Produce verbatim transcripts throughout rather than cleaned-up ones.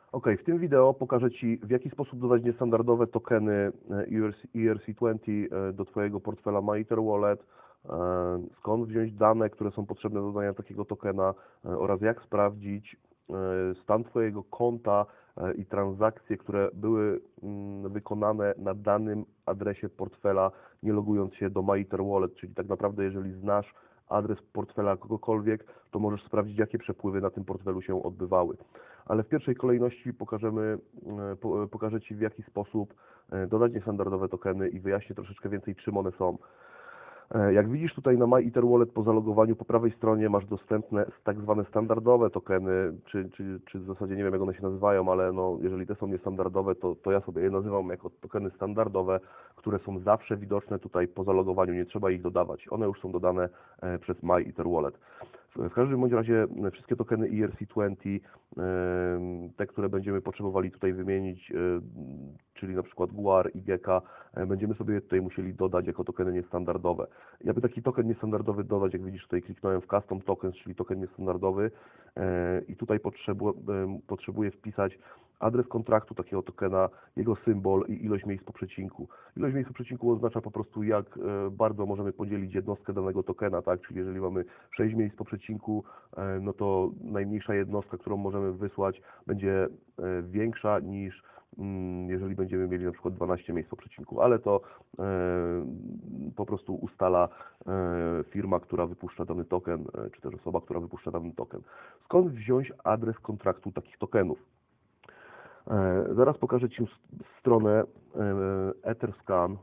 Ok, w tym wideo pokażę Ci, w jaki sposób dodać niestandardowe tokeny E R C dwadzieścia do Twojego portfela MyEtherWallet, skąd wziąć dane, które są potrzebne do dodania takiego tokena oraz jak sprawdzić stan Twojego konta i transakcje, które były wykonane na danym adresie portfela, nie logując się do MyEtherWallet, czyli tak naprawdę jeżeli znasz adres portfela kogokolwiek, to możesz sprawdzić, jakie przepływy na tym portfelu się odbywały. Ale w pierwszej kolejności pokażemy, pokażę Ci, w jaki sposób dodać niestandardowe tokeny i wyjaśnię troszeczkę więcej, czym one są. Jak widzisz tutaj na MyEtherWallet po zalogowaniu po prawej stronie masz dostępne tak zwane standardowe tokeny, czy, czy, czy w zasadzie nie wiem, jak one się nazywają, ale no, jeżeli te są niestandardowe, to, to ja sobie je nazywam jako tokeny standardowe, które są zawsze widoczne tutaj po zalogowaniu, nie trzeba ich dodawać. One już są dodane przez MyEtherWallet. W każdym bądź razie wszystkie tokeny E R C dwadzieścia, te, które będziemy potrzebowali tutaj wymienić, czyli na przykład G U A R i G E K A, będziemy sobie tutaj musieli dodać jako tokeny niestandardowe. I aby taki token niestandardowy dodać, jak widzisz tutaj kliknąłem w Custom Tokens, czyli token niestandardowy i tutaj potrzebu potrzebuję wpisać adres kontraktu takiego tokena, jego symbol i ilość miejsc po przecinku. Ilość miejsc po przecinku oznacza po prostu, jak bardzo możemy podzielić jednostkę danego tokena, tak? Czyli jeżeli mamy sześć miejsc po przecinku, no to najmniejsza jednostka, którą możemy wysłać, będzie większa niż jeżeli będziemy mieli na przykład dwanaście miejsc po przecinku, ale to po prostu ustala firma, która wypuszcza dany token, czy też osoba, która wypuszcza dany token. Skąd wziąć adres kontraktu takich tokenów? Zaraz pokażę Ci stronę Etherscan,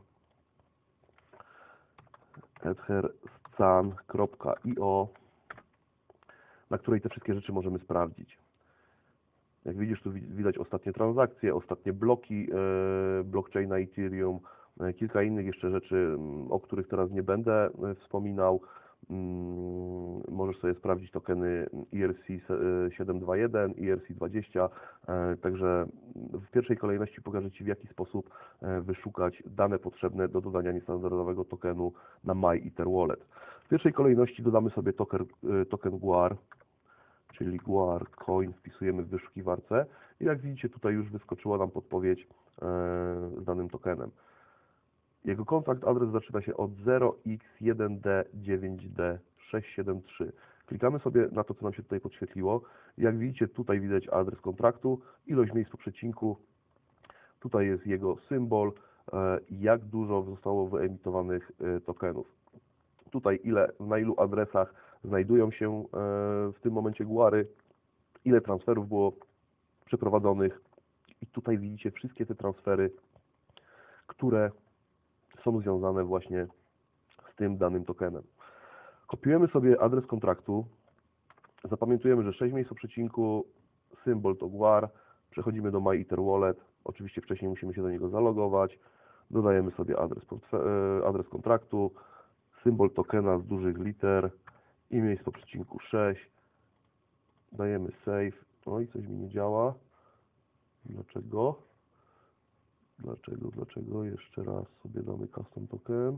etherscan kropka i o, na której te wszystkie rzeczy możemy sprawdzić. Jak widzisz, tu widać ostatnie transakcje, ostatnie bloki blockchaina Ethereum, kilka innych jeszcze rzeczy, o których teraz nie będę wspominał. Możesz sobie sprawdzić tokeny E R C siedem dwa jeden, E R C dwadzieścia, także w pierwszej kolejności pokażę Ci, w jaki sposób wyszukać dane potrzebne do dodania niestandardowego tokenu na MyEtherWallet. W pierwszej kolejności dodamy sobie token, token G U A R, czyli G U A R Coin, wpisujemy w wyszukiwarce i jak widzicie, tutaj już wyskoczyła nam podpowiedź z danym tokenem. Jego kontrakt adres zaczyna się od zero x jeden d dziewięć d sześć siedem trzy. Klikamy sobie na to, co nam się tutaj podświetliło. Jak widzicie, tutaj widać adres kontraktu, ilość miejsc po przecinku, tutaj jest jego symbol i jak dużo zostało wyemitowanych tokenów. Tutaj ile, na ilu adresach znajdują się w tym momencie G U A R-y, ile transferów było przeprowadzonych i tutaj widzicie wszystkie te transfery, które są związane właśnie z tym danym tokenem. Kopiujemy sobie adres kontraktu, zapamiętujemy, że sześć miejsc po przecinku, symbol to G U A R, przechodzimy do MyEtherWallet, oczywiście wcześniej musimy się do niego zalogować, dodajemy sobie adres, adres kontraktu, symbol tokena z dużych liter i miejsc po przecinku sześć, dajemy save, no i coś mi nie działa, dlaczego? Dlaczego, dlaczego? Jeszcze raz sobie damy custom token.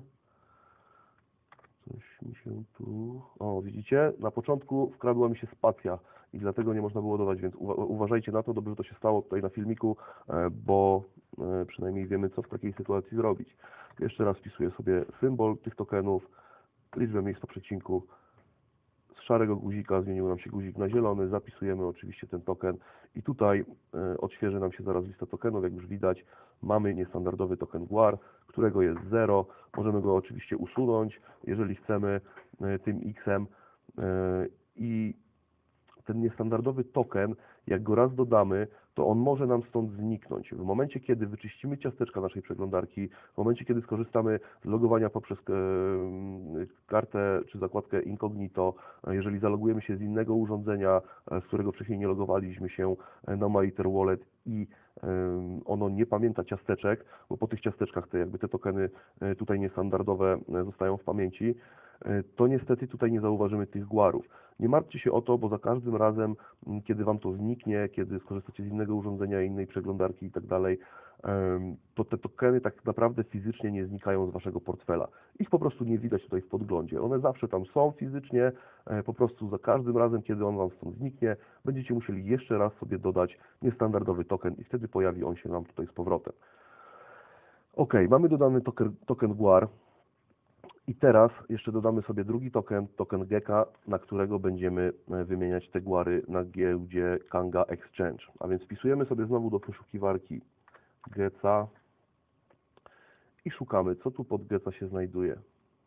Coś mi się tu... O, widzicie? Na początku wkradła mi się spacja i dlatego nie można było dodać, więc uważajcie na to, dobrze, że to się stało tutaj na filmiku, bo przynajmniej wiemy, co w takiej sytuacji zrobić. Jeszcze raz wpisuję sobie symbol tych tokenów, liczbę miejsc po przecinku. Z szarego guzika zmienił nam się guzik na zielony, zapisujemy oczywiście ten token i tutaj odświeży nam się zaraz lista tokenów, jak już widać mamy niestandardowy token G U A R, którego jest zero, możemy go oczywiście usunąć, jeżeli chcemy tym X-em i ten niestandardowy token, jak go raz dodamy, to on może nam stąd zniknąć. W momencie, kiedy wyczyścimy ciasteczka naszej przeglądarki, w momencie, kiedy skorzystamy z logowania poprzez kartę czy zakładkę incognito, jeżeli zalogujemy się z innego urządzenia, z którego wcześniej nie logowaliśmy się na MyEtherWallet i ono nie pamięta ciasteczek, bo po tych ciasteczkach te, jakby te tokeny tutaj niestandardowe zostają w pamięci, to niestety tutaj nie zauważymy tych guarów. Nie martwcie się o to, bo za każdym razem, kiedy Wam to zniknie, kiedy skorzystacie z innego urządzenia, innej przeglądarki i tak dalej, to te tokeny tak naprawdę fizycznie nie znikają z Waszego portfela. Ich po prostu nie widać tutaj w podglądzie. One zawsze tam są fizycznie, po prostu za każdym razem, kiedy on Wam stąd zniknie, będziecie musieli jeszcze raz sobie dodać niestandardowy token i wtedy pojawi on się nam tutaj z powrotem. Ok, mamy dodany token, token guar. I teraz jeszcze dodamy sobie drugi token, token Geka, na którego będziemy wymieniać te guary na giełdzie Kanga Exchange. A więc wpisujemy sobie znowu do wyszukiwarki Geca i szukamy, co tu pod Geca się znajduje.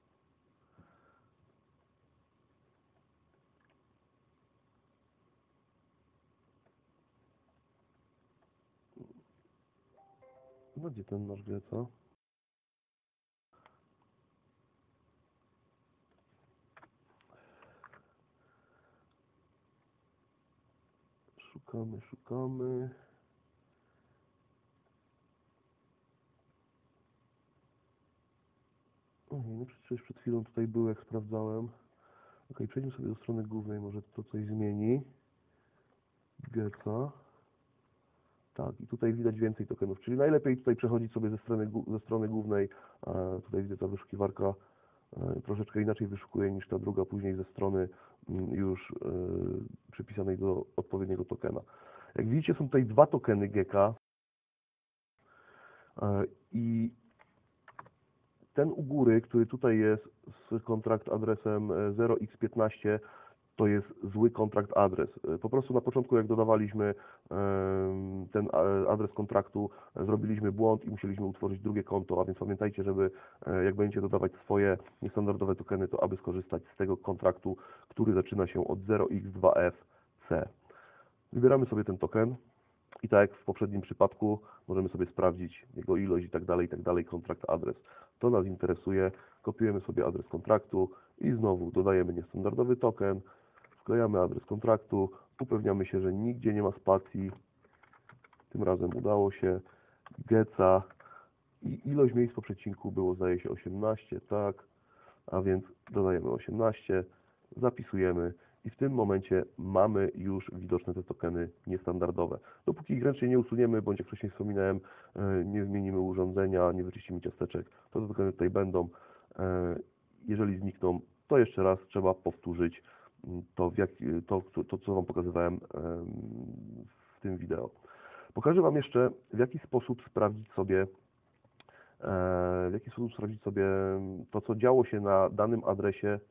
No gdzie ten nasz Geca? Szukamy, szukamy. No przecież przed chwilą tutaj był, jak sprawdzałem. Ok, przejdźmy sobie do strony głównej, może to coś zmieni. Geca. Tak, i tutaj widać więcej tokenów, czyli najlepiej tutaj przechodzić sobie ze strony, ze strony głównej. Tutaj widzę, ta wyszukiwarka troszeczkę inaczej wyszukuje niż ta druga później ze strony już przypisanej do odpowiedniego tokena. Jak widzicie, są tutaj dwa tokeny Geka i ten u góry, który tutaj jest z kontrakt adresem zero x piętnaście, to jest zły kontrakt adres. Po prostu na początku, jak dodawaliśmy ten adres kontraktu, zrobiliśmy błąd i musieliśmy utworzyć drugie konto, a więc pamiętajcie, żeby jak będziecie dodawać swoje niestandardowe tokeny, to aby skorzystać z tego kontraktu, który zaczyna się od zero x dwa f c. Wybieramy sobie ten token i tak jak w poprzednim przypadku możemy sobie sprawdzić jego ilość i tak dalej, i tak dalej, kontrakt adres. To nas interesuje, kopiujemy sobie adres kontraktu i znowu dodajemy niestandardowy token, wklejamy adres kontraktu, upewniamy się, że nigdzie nie ma spacji, tym razem udało się, Geca i ilość miejsc po przecinku było, zdaje się, osiemnaście, tak, a więc dodajemy osiemnaście, zapisujemy i w tym momencie mamy już widoczne te tokeny niestandardowe. Dopóki ich ręcznie nie usuniemy, bądź jak wcześniej wspominałem, nie zmienimy urządzenia, nie wyczyścimy ciasteczek, to te tokeny tutaj będą. Jeżeli znikną, to jeszcze raz trzeba powtórzyć to, w jak, to, to, co Wam pokazywałem w tym wideo. Pokażę Wam jeszcze, w jaki sposób sprawdzić sobie, w jaki sposób sprawdzić sobie to, co działo się na danym adresie,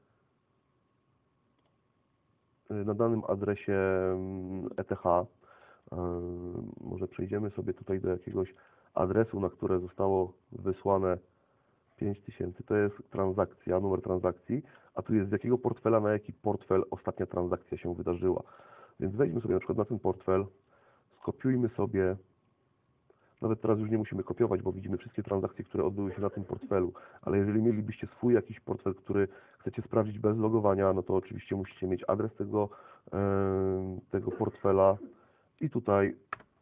na danym adresie E T H. Może przejdziemy sobie tutaj do jakiegoś adresu, na które zostało wysłane pięć tysięcy. To jest transakcja, numer transakcji, a tu jest z jakiego portfela na jaki portfel ostatnia transakcja się wydarzyła. Więc wejdźmy sobie na przykład na ten portfel, skopiujmy sobie, nawet teraz już nie musimy kopiować, bo widzimy wszystkie transakcje, które odbyły się na tym portfelu, ale jeżeli mielibyście swój jakiś portfel, który chcecie sprawdzić bez logowania, no to oczywiście musicie mieć adres tego, tego portfela i tutaj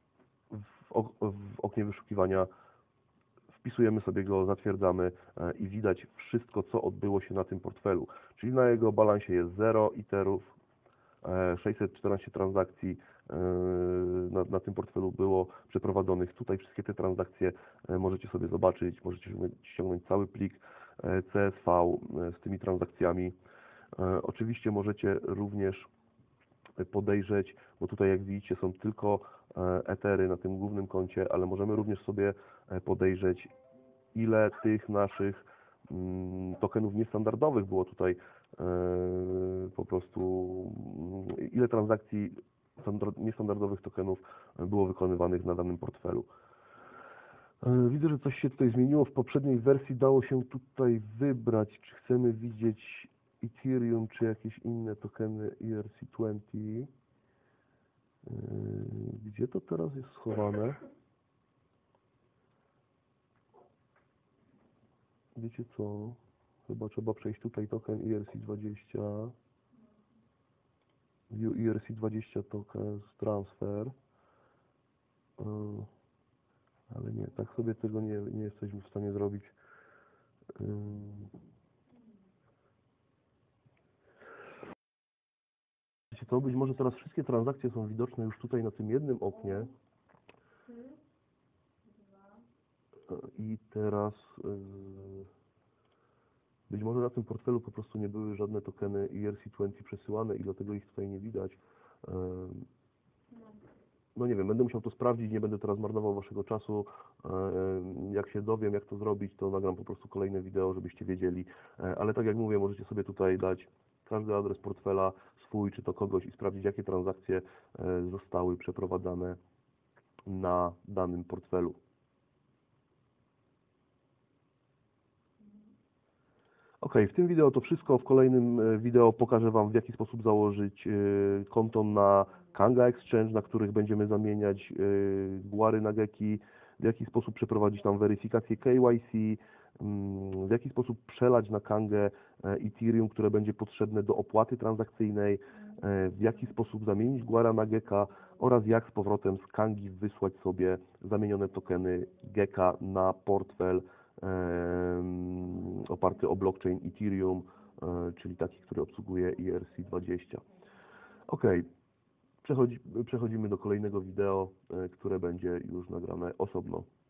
w oknie wyszukiwania wpisujemy sobie go, zatwierdzamy i widać wszystko, co odbyło się na tym portfelu. Czyli na jego balansie jest zero iterów, sześćset czternaście transakcji na, na tym portfelu było przeprowadzonych. Tutaj wszystkie te transakcje możecie sobie zobaczyć, możecie ściągnąć cały plik C S V z tymi transakcjami. Oczywiście możecie również podejrzeć, bo tutaj jak widzicie są tylko etery na tym głównym koncie, ale możemy również sobie podejrzeć, ile tych naszych tokenów niestandardowych było tutaj po prostu, ile transakcji niestandardowych tokenów było wykonywanych na danym portfelu. Widzę, że coś się tutaj zmieniło. W poprzedniej wersji dało się tutaj wybrać, czy chcemy widzieć Ethereum, czy jakieś inne tokeny E R C dwadzieścia. Gdzie to teraz jest schowane? Wiecie co? Chyba trzeba przejść tutaj token E R C dwadzieścia. View E R C dwadzieścia tokens transfer. Ale nie, tak sobie tego nie, nie jesteśmy w stanie zrobić. Wiecie co, być może teraz wszystkie transakcje są widoczne już tutaj na tym jednym oknie. E, I teraz e, być może na tym portfelu po prostu nie były żadne tokeny E R C dwadzieścia przesyłane i dlatego ich tutaj nie widać. E, No nie wiem, będę musiał to sprawdzić, nie będę teraz marnował waszego czasu. E, Jak się dowiem, jak to zrobić, to nagram po prostu kolejne wideo, żebyście wiedzieli. E, Ale tak jak mówię, możecie sobie tutaj dać każdy adres portfela swój, czy to kogoś i sprawdzić, jakie transakcje e, zostały przeprowadzane na danym portfelu. Ok, w tym wideo to wszystko. W kolejnym e, wideo pokażę Wam, w jaki sposób założyć e, konto na Kanga Exchange, na których będziemy zamieniać e, guary na geki, w jaki sposób przeprowadzić tam weryfikację K Y C, mm, w jaki sposób przelać na Kangę e, Ethereum, które będzie potrzebne do opłaty transakcyjnej, e, w jaki sposób zamienić guara na geka oraz jak z powrotem z Kangi wysłać sobie zamienione tokeny geka na portfel oparty o blockchain Ethereum, czyli taki, który obsługuje E R C dwadzieścia. Ok, przechodzi, przechodzimy do kolejnego wideo, które będzie już nagrane osobno.